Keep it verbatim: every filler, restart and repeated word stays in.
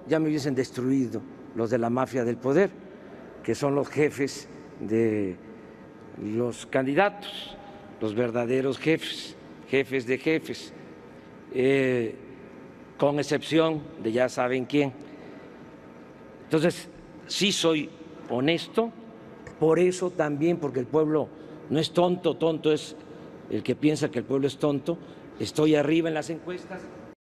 ya me hubiesen destruido los de la mafia del poder, que son los jefes de los candidatos, los verdaderos jefes, jefes de jefes, eh, con excepción de ya saben quién. Entonces, sí soy honesto, por eso también, porque el pueblo no es tonto, tonto es el que piensa que el pueblo es tonto, estoy arriba en las encuestas.